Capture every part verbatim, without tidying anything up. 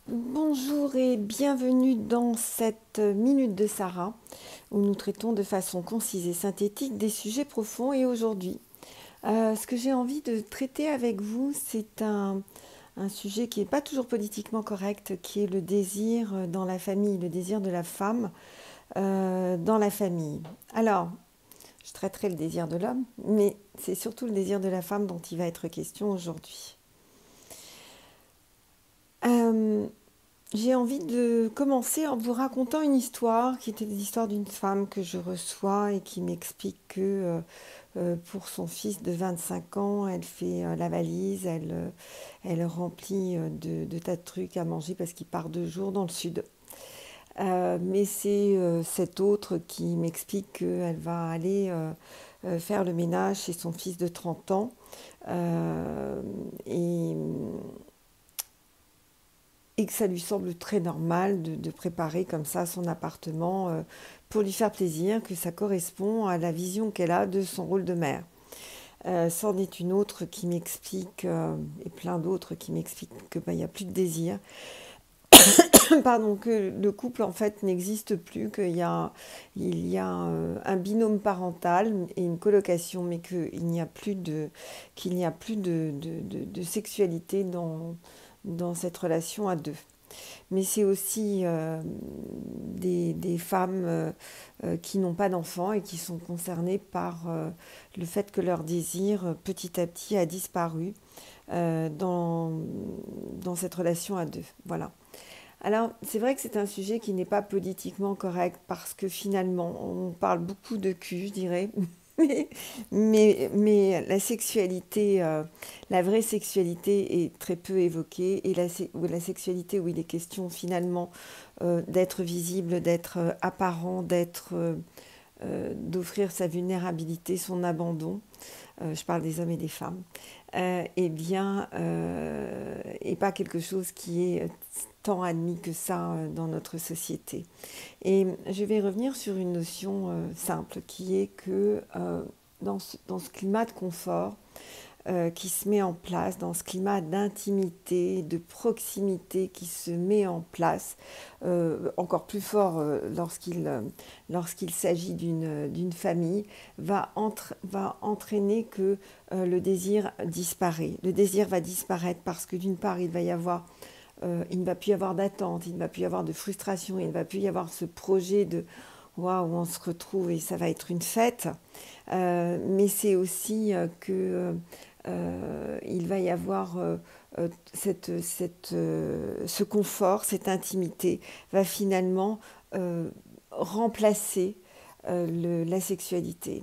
Bonjour et bienvenue dans cette Minute de Sarah où nous traitons de façon concise et synthétique des sujets profonds. Et aujourd'hui, euh, ce que j'ai envie de traiter avec vous, c'est un, un sujet qui n'est pas toujours politiquement correct, qui est le désir dans la famille, le désir de la femme euh, dans la famille. Alors, je traiterai le désir de l'homme, mais c'est surtout le désir de la femme dont il va être question aujourd'hui. Euh, J'ai envie de commencer en vous racontant une histoire qui était l'histoire d'une femme que je reçois et qui m'explique que euh, euh, pour son fils de vingt-cinq ans, elle fait euh, la valise, elle, euh, elle remplit euh, de, de tas de trucs à manger parce qu'il part deux jours dans le sud. Euh, mais c'est euh, cette autre qui m'explique qu'elle va aller euh, euh, faire le ménage chez son fils de trente ans. Euh, et et que ça lui semble très normal de, de préparer comme ça son appartement euh, pour lui faire plaisir, que ça correspond à la vision qu'elle a de son rôle de mère. Euh, c'en est une autre qui m'explique, euh, et plein d'autres qui m'expliquent qu'il n'y a plus de désir, pardon, que le couple en fait n'existe plus, qu'il y a, il y a euh, un binôme parental et une colocation, mais qu'il n'y a plus de, qu'il n'y a plus de, de, de, de sexualité dans, dans cette relation à deux. Mais c'est aussi euh, des, des femmes euh, euh, qui n'ont pas d'enfants et qui sont concernées par euh, le fait que leur désir euh, petit à petit a disparu euh, dans, dans cette relation à deux. Voilà. Alors, c'est vrai que c'est un sujet qui n'est pas politiquement correct parce que finalement, on parle beaucoup de cul, je dirais. Mais, mais, mais la sexualité, euh, la vraie sexualité est très peu évoquée. Et la, la sexualité où il est question finalement euh, d'être visible, d'être euh, apparent, d'être, euh, euh, d'offrir sa vulnérabilité, son abandon, euh, je parle des hommes et des femmes, euh, eh bien, euh, et pas quelque chose qui est tant admis que ça euh, dans notre société. Et je vais revenir sur une notion euh, simple qui est que euh, dans, ce, dans ce climat de confort, euh, qui se met en place, dans ce climat d'intimité, de proximité qui se met en place, euh, encore plus fort euh, lorsqu'il euh, lorsqu'il s'agit d'une d'une famille, va, entre, va entraîner que euh, le désir disparaît. Le désir va disparaître parce que d'une part, il va y avoir euh, il ne va plus y avoir d'attente, il ne va plus y avoir de frustration, il ne va plus y avoir ce projet de waouh, on se retrouve et ça va être une fête. Euh, mais c'est aussi euh, que euh, il va y avoir euh, euh, cette, cette, euh, ce confort, cette intimité va finalement euh, remplacer euh, le, la sexualité.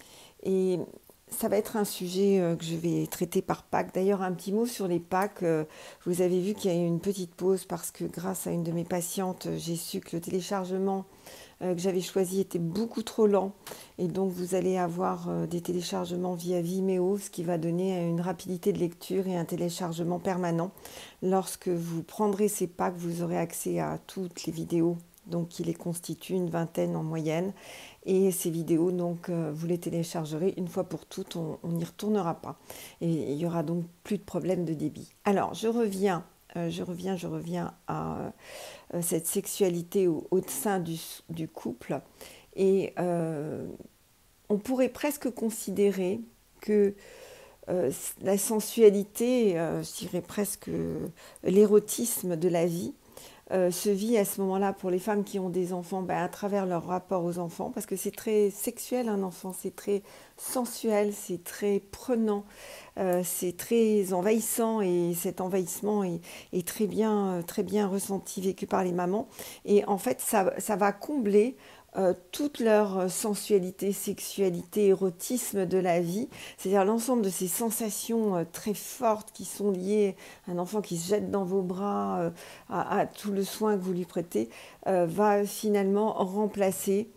Et ça va être un sujet euh, que je vais traiter par pack. D'ailleurs, un petit mot sur les packs. Euh, vous avez vu qu'il y a eu une petite pause parce que grâce à une de mes patientes, j'ai su que le téléchargement euh, que j'avais choisi était beaucoup trop lent. Et donc, vous allez avoir euh, des téléchargements via Vimeo, ce qui va donner une rapidité de lecture et un téléchargement permanent. Lorsque vous prendrez ces packs, vous aurez accès à toutes les vidéos. Donc, il les constitue une vingtaine en moyenne. Et ces vidéos, donc, euh, vous les téléchargerez une fois pour toutes, on n'y retournera pas. Et il n'y aura donc plus de problème de débit. Alors, je reviens, euh, je reviens, je reviens à euh, cette sexualité au, au sein du, du couple. Et euh, on pourrait presque considérer que euh, la sensualité, euh, je dirais presque l'érotisme de la vie, euh, se vit à ce moment-là pour les femmes qui ont des enfants ben, à travers leur rapport aux enfants, parce que c'est très sexuel un enfant, c'est très sensuel, c'est très prenant, euh, c'est très envahissant et cet envahissement est, est très, bien, très bien ressenti, vécu par les mamans. Et en fait, ça, ça va combler euh, toute leur sensualité, sexualité, érotisme de la vie, c'est-à-dire l'ensemble de ces sensations euh, très fortes qui sont liées à un enfant qui se jette dans vos bras, euh, à, à, tout le soin que vous lui prêtez, euh, va finalement remplacer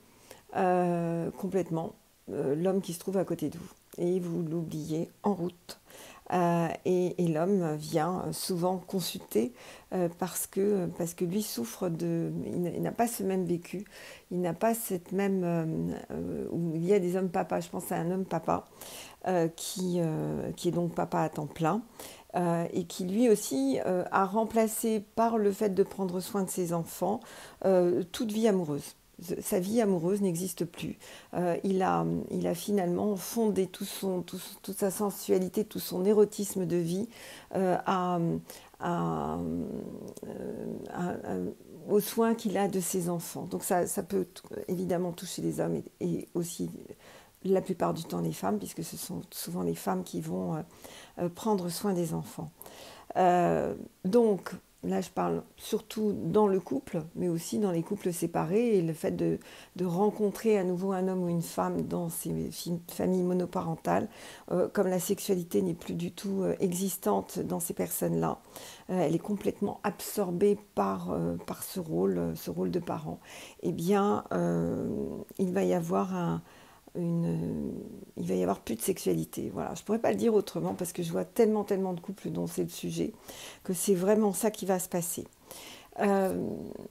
euh, complètement euh, l'homme qui se trouve à côté de vous. Et vous l'oubliez en route. Euh, et, et l'homme vient souvent consulter euh, parce, que, parce que lui souffre de... Il n'a pas ce même vécu, il n'a pas cette même... Euh, euh, où il y a des hommes papa, je pense à un homme papa, euh, qui, euh, qui est donc papa à temps plein, euh, et qui lui aussi euh, a remplacé par le fait de prendre soin de ses enfants euh, toute vie amoureuse. Sa vie amoureuse n'existe plus. Euh, il a, il a finalement fondé tout son, tout, toute sa sensualité, tout son érotisme de vie euh, à, à, euh, à, à, aux soins qu'il a de ses enfants. Donc ça, ça peut évidemment toucher les hommes et, et aussi la plupart du temps les femmes, puisque ce sont souvent les femmes qui vont euh, prendre soin des enfants. Euh, donc, là, je parle surtout dans le couple, mais aussi dans les couples séparés, et le fait de, de rencontrer à nouveau un homme ou une femme dans ces familles monoparentales, euh, comme la sexualité n'est plus du tout euh, existante dans ces personnes-là, euh, elle est complètement absorbée par, euh, par ce rôle, ce rôle de parent. Eh bien, euh, il va y avoir un Une, il va y avoir plus de sexualité. Voilà. Je ne pourrais pas le dire autrement parce que je vois tellement, tellement de couples dont c'est le sujet que c'est vraiment ça qui va se passer. Euh,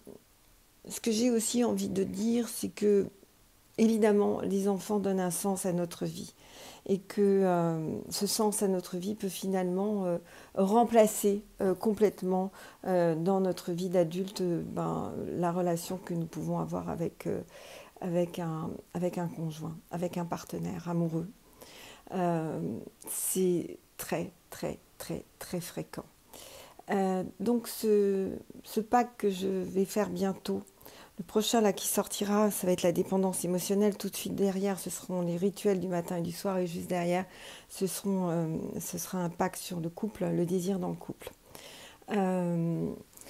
ce que j'ai aussi envie de dire, c'est que, évidemment, les enfants donnent un sens à notre vie et que euh, ce sens à notre vie peut finalement euh, remplacer euh, complètement euh, dans notre vie d'adulte ben, la relation que nous pouvons avoir avec euh, avec un, avec un conjoint, avec un partenaire amoureux. Euh, c'est très, très, très, très fréquent. Euh, donc ce, ce pack que je vais faire bientôt, le prochain là qui sortira, ça va être la dépendance émotionnelle. Tout de suite derrière, ce seront les rituels du matin et du soir. Et juste derrière, ce, seront, euh, ce sera un pack sur le couple, le désir dans le couple. Euh,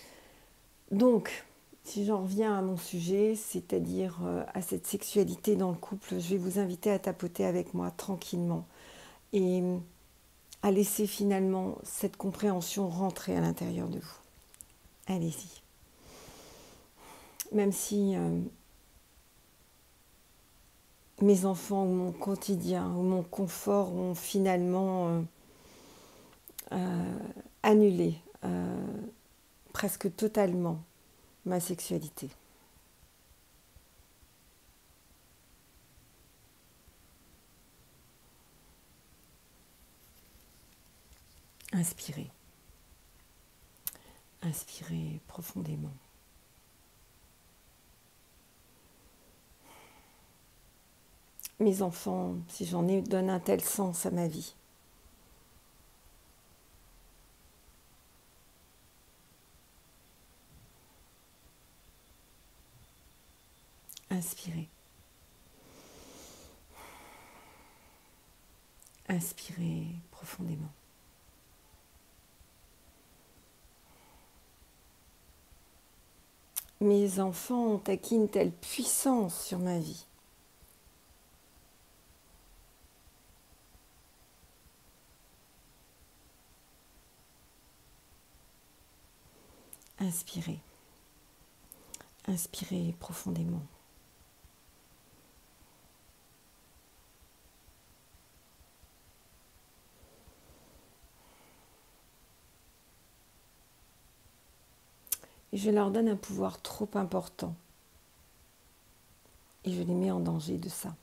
donc, si j'en reviens à mon sujet, c'est-à-dire euh, à cette sexualité dans le couple, je vais vous inviter à tapoter avec moi tranquillement et à laisser finalement cette compréhension rentrer à l'intérieur de vous. Allez-y. Même si euh, mes enfants ou mon quotidien ou mon confort ont finalement euh, euh, annulé euh, presque totalement ma sexualité. Inspirez. Inspirez profondément. Mes enfants, si j'en ai, donnent un tel sens à ma vie. Inspirez. Inspirez profondément. Mes enfants ont acquis une telle puissance sur ma vie. Inspirez. Inspirez profondément. Et je leur donne un pouvoir trop important. Et je les mets en danger de ça.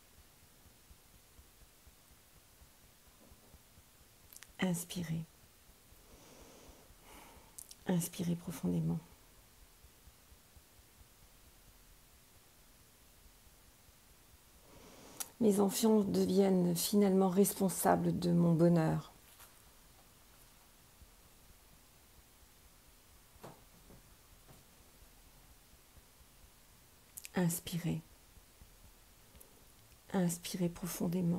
Inspirez. Inspirez profondément. Mes enfants deviennent finalement responsables de mon bonheur. Inspirez. Inspirez profondément.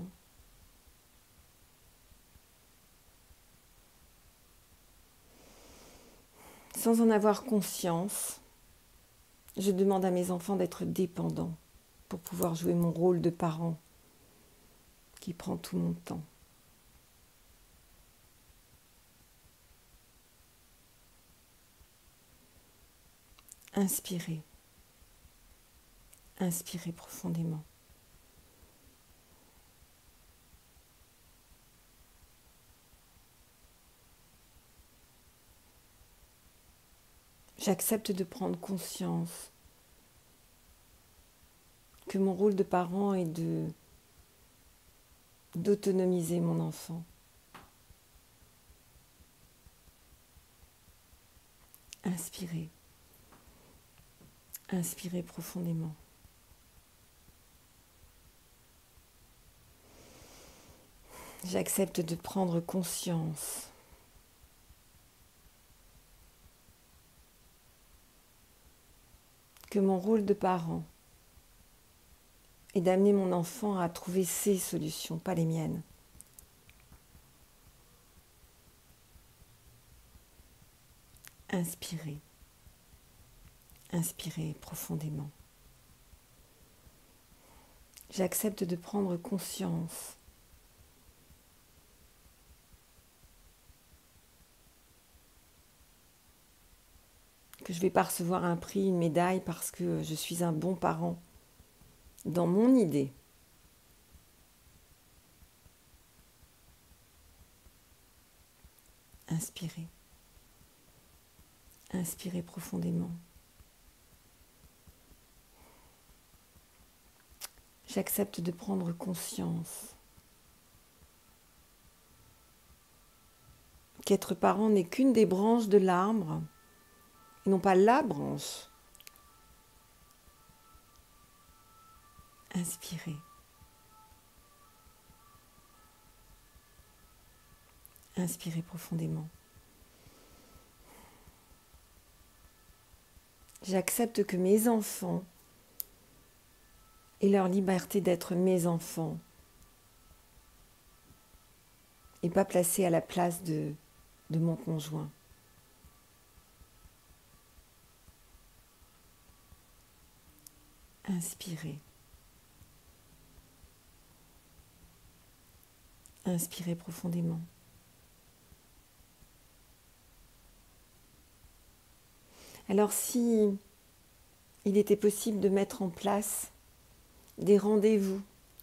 Sans en avoir conscience, je demande à mes enfants d'être dépendants pour pouvoir jouer mon rôle de parent qui prend tout mon temps. Inspirez. Inspirez profondément. J'accepte de prendre conscience que mon rôle de parent est de d'autonomiser mon enfant. Inspirez. Inspirez profondément. J'accepte de prendre conscience que mon rôle de parent est d'amener mon enfant à trouver ses solutions, pas les miennes. Inspirez. Inspirez profondément. J'accepte de prendre conscience que je ne vais pas recevoir un prix, une médaille parce que je suis un bon parent dans mon idée. Inspirez. Inspirez profondément. J'accepte de prendre conscience qu'être parent n'est qu'une des branches de l'arbre, et non pas la branche. Inspirez. Inspirez profondément. J'accepte que mes enfants aient leur liberté d'être mes enfants et pas placés à la place de, de mon conjoint. Inspirez. Inspirez profondément. Alors si il était possible de mettre en place des rendez-vous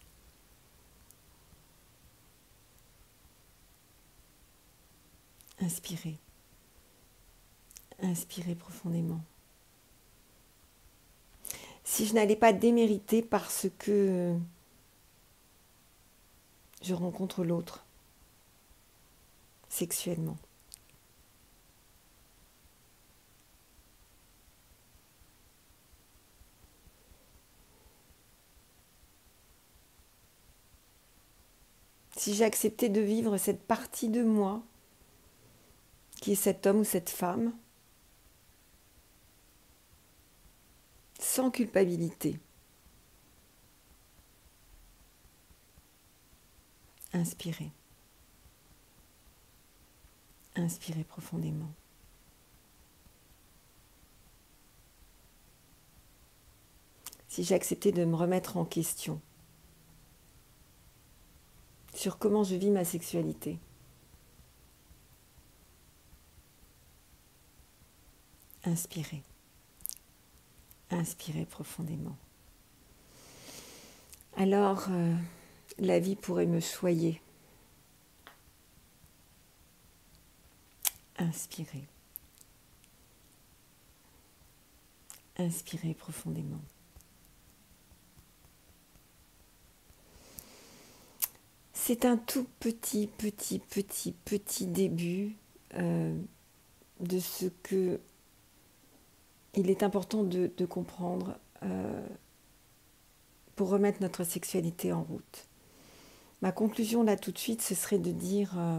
inspirez. Inspirez profondément. Si je n'allais pas démériter parce que je rencontre l'autre sexuellement. Si j'acceptais de vivre cette partie de moi, qui est cet homme ou cette femme, sans culpabilité. Inspirez. Inspirez profondément. Si j'acceptais de me remettre en question sur comment je vis ma sexualité. Inspirez. Inspirez profondément. Alors, euh, la vie pourrait me choyer. Inspirez. Inspirez profondément. C'est un tout petit, petit, petit, petit début euh, de ce que il est important de, de comprendre euh, pour remettre notre sexualité en route. Ma conclusion là tout de suite, ce serait de dire euh,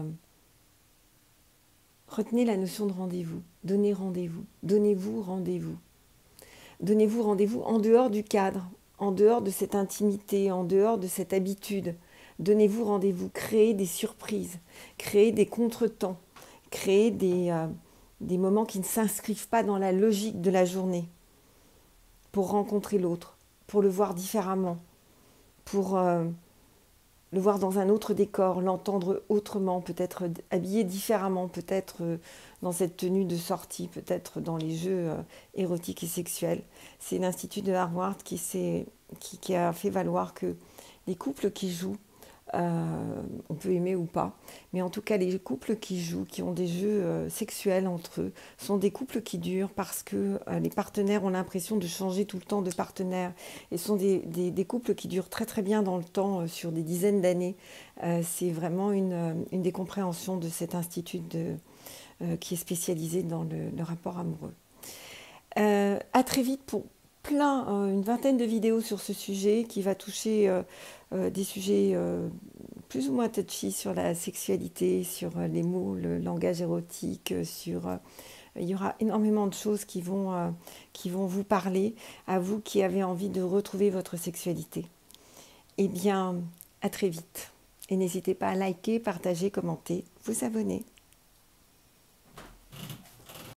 retenez la notion de rendez-vous, donnez rendez-vous, donnez-vous rendez-vous. Donnez-vous rendez-vous en dehors du cadre, en dehors de cette intimité, en dehors de cette habitude. Donnez-vous rendez-vous, créez des surprises, créez des contretemps, créez des, euh, des moments qui ne s'inscrivent pas dans la logique de la journée pour rencontrer l'autre, pour le voir différemment, pour euh, le voir dans un autre décor, l'entendre autrement, peut-être habillé différemment, peut-être euh, dans cette tenue de sortie, peut-être dans les jeux euh, érotiques et sexuels. C'est l'Institut de Harvard qui, qui, qui a fait valoir que les couples qui jouent, Euh, on peut aimer ou pas, mais en tout cas les couples qui jouent, qui ont des jeux euh, sexuels entre eux, sont des couples qui durent parce que euh, les partenaires ont l'impression de changer tout le temps de partenaire et sont des, des, des couples qui durent très très bien dans le temps, euh, sur des dizaines d'années. Euh, c'est vraiment une, une des compréhensions de cet institut de, euh, qui est spécialisée dans le, le rapport amoureux. Euh, à très vite pour plein, euh, une vingtaine de vidéos sur ce sujet qui va toucher euh, euh, des sujets euh, plus ou moins touchy sur la sexualité, sur euh, les mots, le langage érotique, euh, sur... euh, il y aura énormément de choses qui vont, euh, qui vont vous parler, à vous qui avez envie de retrouver votre sexualité. Eh bien, à très vite. Et n'hésitez pas à liker, partager, commenter, vous abonner.